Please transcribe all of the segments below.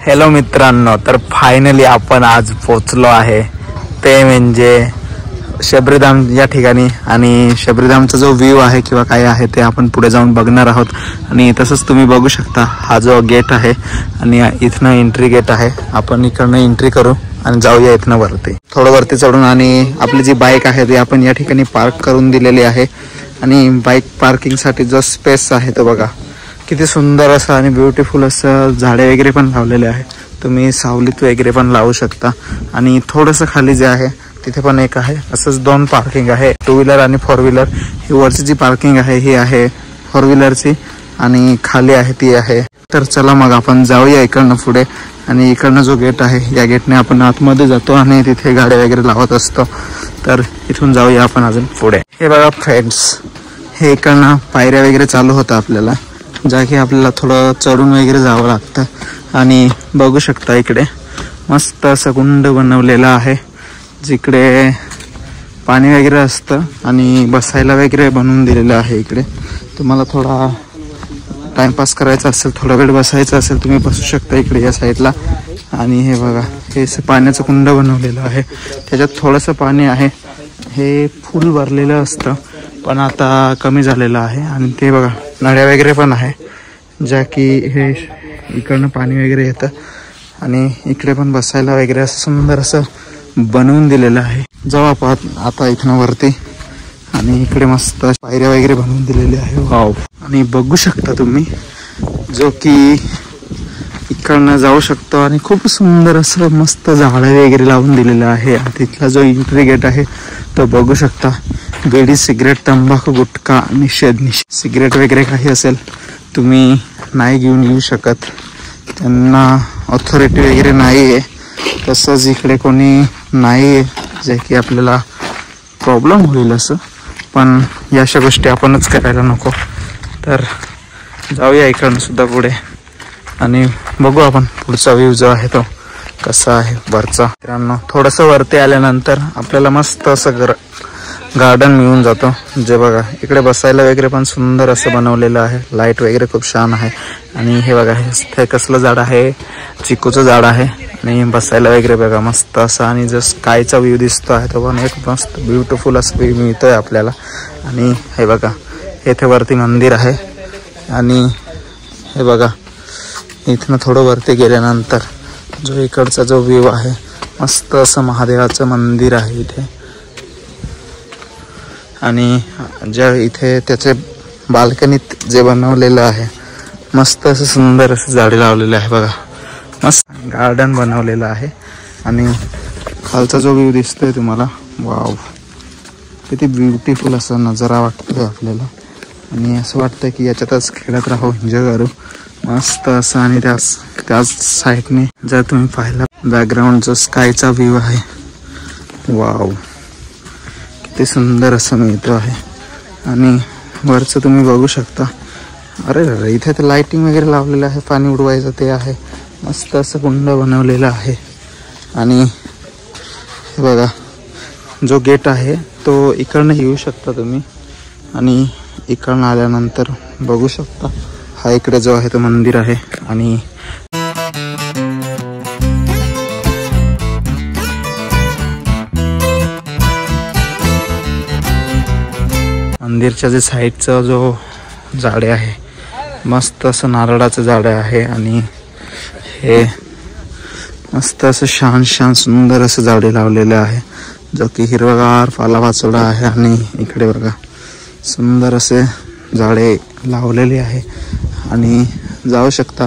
Hello मित्रांनो, तर finally आपण आज पोचलो आहे ते म्हणजे शबरीधाम या ठिकाणी। आणि शबरीधामचा जो व्ह्यू आहे किंवा काय आहे ते आपण पुढे जाऊन बघणार आहोत। आणि तसंच तुम्ही बघू शकता हा जो गेट आहे आणि इथनं एंट्री गेट आहे। आपण इकडनं एंट्री करू आणि जाऊया इथनं वरती, थोडं वरती चढून। आणि आपली जी बाईक आहे ती आपण या ठिकाणी पार्क करून दिलेली आहे। आणि बाईक पार्किंगसाठी जो स्पेस आहे तो बघा किती सुंदर असं आणि ब्युटिफुल असं झाडे वगैरे पण लावलेले आहे। तुम्ही सावलीत वगैरे पण लावू शकता। आणि थोडंसं खाली जे आहे तिथे पण एक आहे, असंच दोन पार्किंग आहे, 2 व्हीलर आणि 4 व्हीलर। ही वरची जी पार्किंग आहे ही आहे 4 व्हीलरची आणि खाली आहे ती आहे। तर चला मग आपण जाऊया इकडनं पुढे। आणि इकडनं जो गेट आहे या गेटने आपण आतमध्ये जातो आणि तिथे गाड्या वगैरे लावत असतो। तर इथून जाऊया आपण अजून पुढे। हे बघा फ्रेंड्स, हे इकडनं पायऱ्या वगैरे चालू होतं आपल्याला, ज्या की आपल्याला थोडं चढून वगैरे जावं लागतं। आणि बघू शकता इकडे मस्त असं कुंड बनवलेलं आहे, जिकडे पाणी वगैरे असतं आणि बसायला वगैरे बनवून दिलेलं आहे। इकडे तुम्हाला थोडा टाइमपास करायचा असेल, थोडा वेळ बसायचा असेल, तुम्ही बसू शकता इकडे या साईडला। आणि हे बघा हे पाण्याचं कुंड बनवलेलं आहे, त्याच्यात थोडंसं पाणी आहे। हे फुल भरलेलं असतं पण आता कमी झालेलं आहे। आणि ते बघा नळ्या वगैरे पण आहे, ज्या की हे इकडनं पाणी वगैरे येतं आणि इकडे पण बसायला वगैरे असं सुंदर असं बनवून दिलेलं आहे। जाऊ आपण आता इथनं वरती। आणि इकडे मस्त पायऱ्या वगैरे बनवून दिलेली आहे, वाव। आणि बघू शकता तुम्ही जो की इकडनं जाऊ शकतो आणि खूप सुंदर असं मस्त झाडं वगैरे लावून दिलेलं आहे। तिथला जो एंट्री गेट आहे तो बघू शकता, बेडी, सिगरेट, तंबाखू, गुटखा निषेध। सिगरेट वगैरे काही असेल तुम्ही नाही घेऊन येऊ शकत, त्यांना ऑथॉरिटी वगैरे नाही आहे। तसंच इकडे कोणी नाही आहे जे की आपल्याला प्रॉब्लेम होईल असं, पण या अशा गोष्टी आपणच करायला नको। तर जाऊया इकडनं सुद्धा पुढे आणि बघू आपण पुढचा व्ह्यू जो आहे तो कसा आहे वरचा। मित्रांनो, थोडंसं वरती आल्यानंतर आपल्याला मस्त असं गार्डन मिळून जातो, जे बघा इकडे बसायला वगैरे पण सुंदर असं बनवलेलं आहे। लाईट वगैरे खूप छान आहे। आणि हे बघा हे कसलं झाड आहे, चिकूचं झाड आहे। आणि बसायला वगैरे बघा मस्त असं, आणि जो स्कायचा व्ह्यू दिसतो आहे तो पण एक मस्त ब्युटिफुल असं व्ह्यू मिळतोय आपल्याला। आणि हे बघा इथे वरती मंदिर आहे। आणि हे बघा इथनं थोडं वरती गेल्यानंतर जो इकडचा जो व्ह्यू आहे, मस्त असं महादेवाचं मंदिर आहे इथे। आणि ज्या इथे त्याचे बाल्कनीत जे बनवलेलं आहे मस्त असं सुंदर असं झाडे लावलेले आहे बघा, मस्त गार्डन बनवलेलं आहे। आणि खालचा जो व्ह्यू दिसतोय तुम्हाला, वाव, किती ब्युटिफुल असा नजारा वाटतोय आपल्याला। आणि असं वाटतं की याच्यातच खेळत राहू, एन्जॉय करू मस्त असं। आणि त्याच साईडने जर तुम्ही पाहिला बॅकग्राऊंड जो स्कायचा व्ह्यू आहे, वाव, किती सुंदर असं मिळतो आहे। आणि वरचं तुम्ही बघू शकता, अरे अरे इथे तर लाइटिंग वगैरे लावलेलं आहे, पाणी उडवायचं ते आहे, मस्त असं कुंड बनवलेलं आहे। आणि हे बघा जो गेट आहे तो इकडनं येऊ शकता तुम्ही। आणि इकडनं आल्यानंतर बघू शकता हा इकडे जो आहे तो मंदिर आहे। आणि मंदिरच्या जे साईडचा जो झाडे आहे मस्त असं नारळाचं झाड आहे। आणि हे मस्त असं छान सुंदर असं झाडे लावलेले आहे, जो की हिरवगार पालापाचोळा आहे। आणि इकडे बघा सुंदर असे झाडे लावलेले आहे। आणि जाऊ शकता।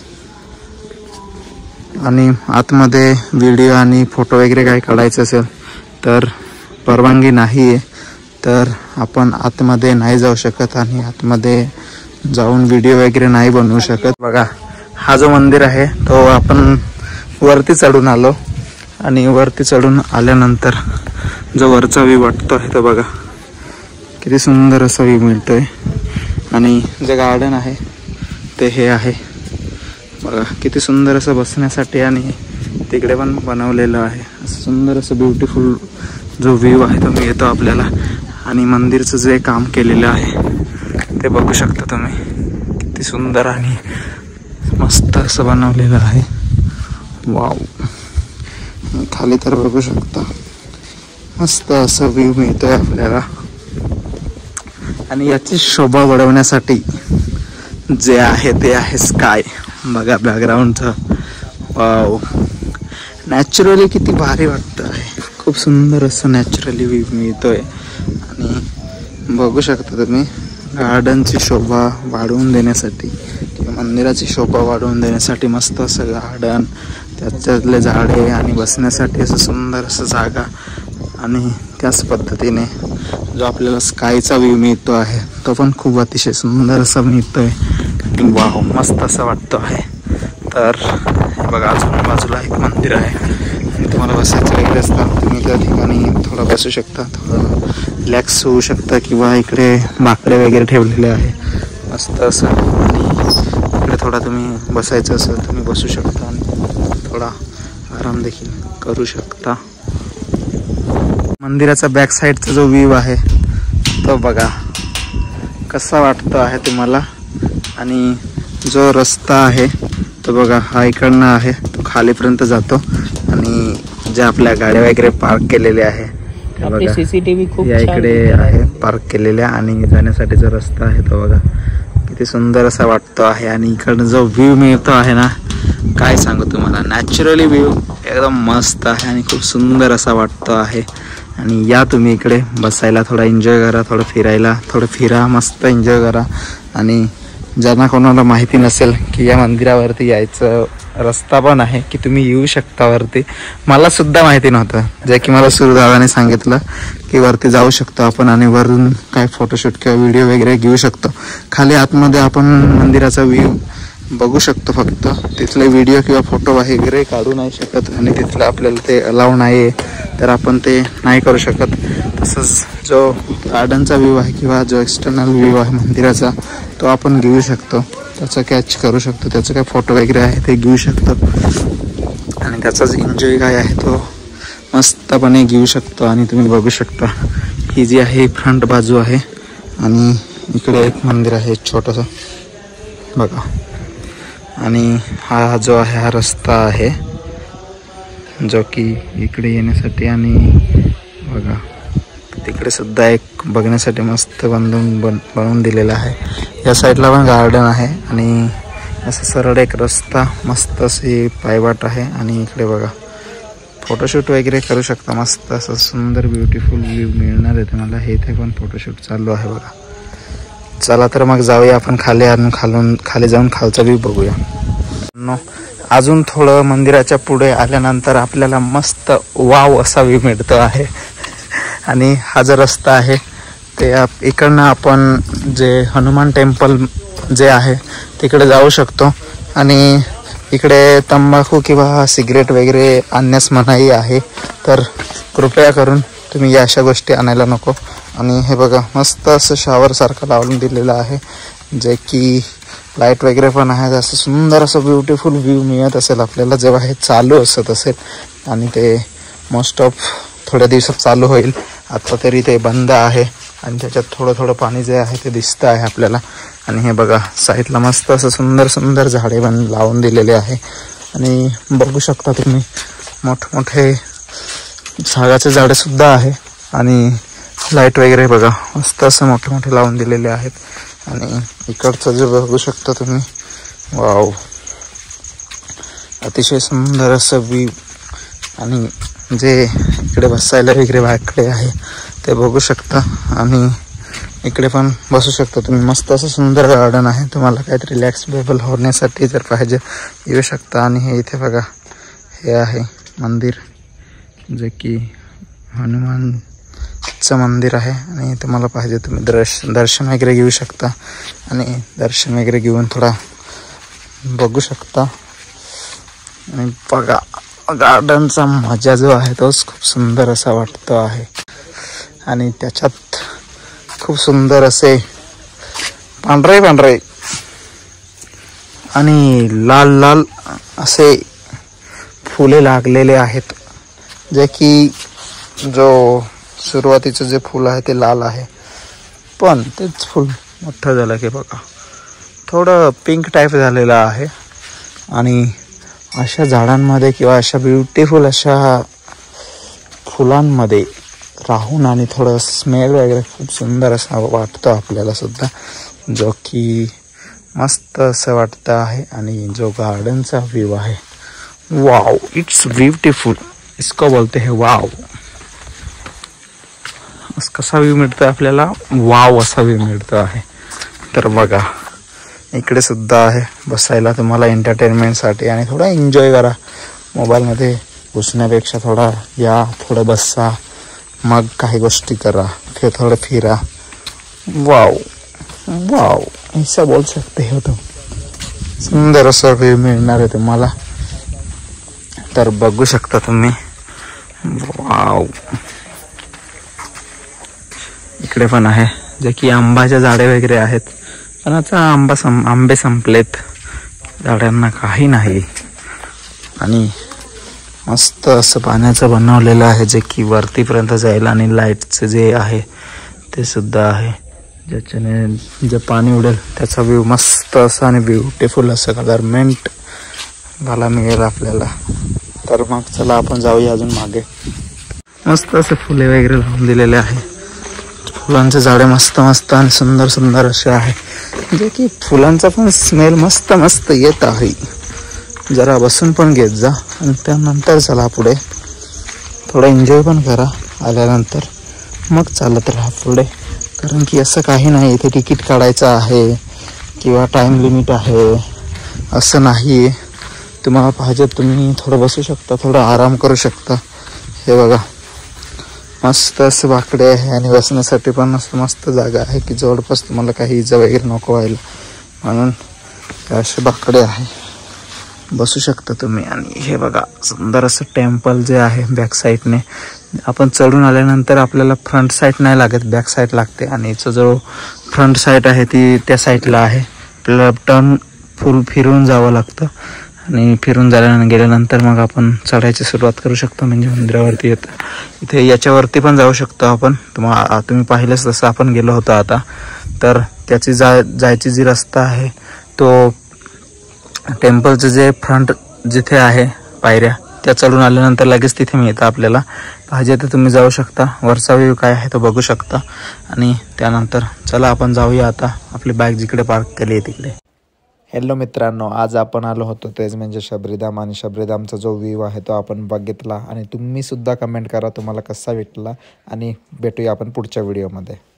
आणि आतमध्ये व्हिडिओ आणि फोटो वगैरे काही काढायचं असेल तर परवानगी नाही आहे, तर आपण आतमध्ये नाही जाऊ शकत आणि आतमध्ये जाऊन व्हिडिओ वगैरे नाही बनवू शकत। बघा हा जो मंदिर आहे तो आपण वरती चढून आलो। आणि वरती चढून आल्यानंतर जो वरचा व्ह्यू वाटतो आहे तो बघा किती सुंदर असा व्ह्यू मिळतोय। आणि जे गार्डन आहे ते हे आहे बघा, किती सुंदर असं बसण्यासाठी आणि तिकडे पण बनवलेलं आहे। असं सुंदर असं ब्युटिफुल जो व्ह्यू आहे तो मिळतो आपल्याला। आणि मंदिरचं जे काम केलेलं आहे ते बघू शकता तुम्ही, किती सुंदर आणि मस्त असं बनवलेलं आहे। वाव, खाली तर बघू शकता मस्त असा व्ह्यू मिळतोय आपल्याला. आणि याची शोभा वाढवण्यासाठी जे आहे ते आहे स्काय. बघा बॅकग्राऊंडचं, वाव, नॅचरली किती भारी वाटतं आहे. खूप सुंदर असं नॅचरली व्ह्यू मिळतोय. आणि बघू शकता तुम्ही गार्डनची शोभा वाढवून देण्यासाठी किंवा मंदिराची शोभा वाढवून देण्यासाठी मस्त असं गार्डन, त्याच्यातले झाडे आणि बसण्यासाठी असं सुंदर असं जागा. आणि त्याच पद्धतीने जो आपल्याला स्कायचा व्ह्यू मिळतो आहे तो पण खूप अतिशय सुंदर असा मिळतोय. वाव, मस्त असं वाटतो आहे. तर बघा अजून बाजूला एक मंदिर आहे आणि तुम्हाला बसायचं वगैरे असतं, तुम्ही त्या ठिकाणी थोडं बसू शकता, थोडं रिलॅक्स होऊ शकता. किंवा इकडे बाकडे वगैरे ठेवलेले आहे मस्त असं. आणि इकडे थोडा तुम्ही बसायचं असेल तुम्ही बसू शकता आणि थोडा आराम देखील करू शकता. मंदिराचा बॅक साईडचा जो व्ह्यू आहे तो बघा कसा वाटतो आहे तुम्हाला. आणि जो रस्ता आहे तो बघा हा इकडनं आहे, तो खालीपर्यंत जातो. आणि ज्या आपल्या गाड्या वगैरे पार्क केलेल्या आहे त्या बघा सीसीटीव्ही खूप या इकडे आहे पार्क केलेल्या. आणि जाण्यासाठी जो रस्ता आहे तो बघा किती सुंदर असा वाटतो आहे. आणि इकडनं जो व्ह्यू मिळतो आहे ना, काय सांगू तुम्हाला, नॅचरली व्ह्यू एकदम मस्त आहे आणि खूप सुंदर असा वाटतो आहे. आणि या तुम्ही इकडे बसायला, थोडा एन्जॉय करा, थोडं फिरायला, थोडं फिरा, मस्त एन्जॉय करा. आणि ज्यांना कोणाला माहिती नसेल की या मंदिरावरती यायचं रस्ता पण आहे की तुम्ही येऊ शकता वरती, मला सुद्धा माहिती नव्हतं, जे की मला सुरदादाने सांगितलं की वरती जाऊ शकतो आपण आणि वरून काय फोटोशूट किंवा व्हिडिओ वगैरे घेऊ शकतो. खाली आतमध्ये आपण मंदिराचा व्ह्यू बघू शकतो, फक्त तिथले व्हिडिओ किंवा फोटो वगैरे काढू नाही शकत. आणि तिथलं आपल्याला ते अलाव नाही, तर आपण ते नाही करू शकत. तसंच जो गार्डनचा व्ह्यू आहे किंवा जो एक्सटर्नल व्ह्यू आहे मंदिराचा तो आपण घेऊ शकतो, त्याचा कॅच करू शकतो, त्याचं काय फोटो वगैरे आहे ते घेऊ शकतो. आणि त्याचाच एन्जॉय काय आहे तो मस्तपणे घेऊ शकतो. आणि तुम्ही बघू शकता ही जी आहे फ्रंट बाजू आहे आणि इकडे एक मंदिर आहे छोटंसं बघा. आणि हा जो आहे हा रस्ता आहे जो की इकडे येण्यासाठी. आणि बघा तिकडे सुद्धा एक बघण्यासाठी मस्त बनवून दिलेला आहे. या साईडला पण गार्डन आहे आणि असं सरळ एक रस्ता मस्त अशी पायवाट आहे. आणि इकडे बघा फोटोशूट वगैरे करू शकता, मस्त असं सुंदर ब्युटिफुल व्ह्यू मिळणार आहे तुम्हाला. हे इथे पण फोटोशूट चालू आहे बघा. चला तर मग जाऊया आपण खाली आणि खाली जाऊन खालचा व्ह्यू बघूया. अजून थोडं मंदिराच्या पुढे आल्यानंतर आपल्याला मस्त वाव असा व्ह्यू मिळतो आहे. आणि हा जो रस्ता आहे ते इकडनं आपण जे हनुमान टेम्पल जे आहे तिकडे जाऊ शकतो. आणि इकडे तंबाखू किंवा सिगरेट वगैरे आणण्यास मनाई आहे, तर कृपया करून तुम्ही या अशा गोष्टी आणायला नको. आणि हे बघा मस्त असं शॉवर सारखं लावून दिलेलं आहे, जे की लाईट वगैरे पण आहे. असं सुंदर असं ब्युटिफुल व्ह्यू मिळत असेल आपल्याला जेव्हा हे चालू असत असेल. आणि ते मोस्ट ऑफ थोड्या दिवसात चालू होईल, आता तरी ते बंद आहे. आणि त्याच्यात थोडं थोडं पाणी जे आहे ते दिसतं आहे आपल्याला. आणि हे बघा साईडला मस्त असं सुंदर सुंदर झाडे लावून दिलेले आहे. आणि बघू शकता तुम्ही मोठमोठे सागाचे झाडे सुद्धा आहे. आणि लाईट वगैरे बघा मस्त असं मोठे मोठे लावून दिलेले आहेत. आणि इकडचं जे बघू शकता तुम्ही, वाव, अतिशय सुंदर असं व्ह्यू. आणि जे इकडे बसायला वगैरे बाहेरकडे आहे ते बघू शकता. आणि इकडे पण बसू शकता तुम्ही, मस्त असं सुंदर गार्डन आहे. तुम्हाला काहीतरी रिलॅक्सेबल होण्यासाठी जर पाहिजे येऊ शकता. आणि हे इथे बघा हे आहे मंदिर, जे की हनुमानचं मंदिर आहे. आणि तुम्हाला पाहिजे तुम्ही दर्शन वगैरे घेऊ शकता. आणि दर्शन वगैरे घेऊन थोडा बघू शकता. आणि बघा गार्डनचा मजा जो आहे तोच खूप सुंदर असा वाटतो आहे. आणि त्याच्यात खूप सुंदर असे पांढरे पांढरे आणि लाल लाल असे फुले लागलेले आहेत, जे की जो सुरुवातीचं जे फूल आहे ते लाल आहे, पण तेच फूल मोठं झालं की बघा थोडं पिंक टाईप झालेलं आहे. आणि अशा झाडांमध्ये किंवा अशा ब्युटिफुल अशा फुलांमध्ये राहून आणि थोडं स्मेल वगैरे खूप सुंदर असा वाटतं आपल्याला सुद्धा, जो की मस्त असं वाटतं आहे. आणि जो गार्डनचा व्ह्यू आहे, वाव, इट्स ब्युटिफुल, इसको बोलते हैं वाव. कसा व्ह्यू मिळतो आपल्याला, वाव असा व्ह्यू मिळतो आहे. तर बघा इकडे सुद्धा आहे बसायला तुम्हाला एंटरटेनमेंटसाठी, आणि थोडा एन्जॉय करा. मोबाईलमध्ये घुसण्यापेक्षा थोडा या, थोडं बसा, मग काही गोष्टी करा, थोडं फिरा. वाव वाव ऐसा बोल सकते हो तुम. सुंदर असं व्ह्यू मिळणार आहे तुम्हाला. तर बघू शकता तुम्ही. वाव, इकडे पण आहे जे की आंब्याचे झाडे वगैरे आहेत, पण आता आंबे संपलेत, झाडांना काही नाही. आणि मस्त असं पाण्याचं बनवलेलं आहे जे की वरतीपर्यंत जाईल, आणि लाईटचं जे आहे ते सुद्धा आहे, ज्याच्याने जे पाणी उडेल त्याचा व्ह्यू मस्त असं आणि ब्युटिफुल असं कलरमेंट मला मिळेल आपल्याला. तर मग चला आपण जाऊया अजून मागे. मस्त असे फुले वगैरे लावून दिलेले आहे, फुलांचे झाडे मस्त मस्त आणि सुंदर सुंदर असे आहे, जे की फुलांचा पण स्मेल मस्त मस्त येत आहे. जरा बसून पण घेत जा, आणि त्यानंतर चला पुढे थोडं एन्जॉय पण करा. आल्यानंतर मग चालत राहा पुढे, कारण की असं काही नाही इथे तिकीट काढायचं आहे किंवा टाईम लिमिट आहे असं नाही. तुम्हाला पाहिजे तुम्ही थोडं बसू शकता, थोडं आराम करू शकता. हे बघा मस्त असं बाकडे आहे, आणि बसण्यासाठी पण असं मस्त जागा आहे की जवळपास तुम्हाला काही इजा वगैरे नको व्हायला, म्हणून असे बाकडे आहे, बसू शकता तुम्ही. आणि हे बघा सुंदर असं टेम्पल जे आहे बॅक साईडने. आपण चढून आल्यानंतर आपल्याला फ्रंट साईड नाही लागत, बॅक साईड लागते, आणि जो फ्रंट साईड आहे ती त्या साईडला आहे. आपल्याला टर्न फुल फिरून जावं लागतं, आणि फिरून गेल्यानंतर मग आपण चढायची सुरुवात करू शकतो, म्हणजे मंदिरावरती येतं. इथे याच्यावरती पण जाऊ शकतो आपण. तुम्ही पाहिलंच तसं आपण गेलो होतो आता. तर त्याची जायची जी रस्ता आहे तो टेम्पलचं जे फ्रंट जिथे आहे पायऱ्या, त्या चढून आल्यानंतर लगेच तिथे मिळतं आपल्याला. पाहिजे तर तुम्ही जाऊ शकता, वरचा व्ह्यू काय आहे तो बघू शकता. आणि त्यानंतर चला आपण जाऊया आता आपली बाईक जिकडे पार्क केली आहे तिकडे. हॅलो मित्रांनो, आज आपण आलो होतो तेच म्हणजे शबरीधाम, आणि शबरीधामचा जो व्ह्यू आहे तो आपण बघितला. आणि तुम्ही सुद्धा कमेंट करा तुम्हाला कसा भेटला, आणि भेटूया आपण पुढच्या व्हिडिओमध्ये.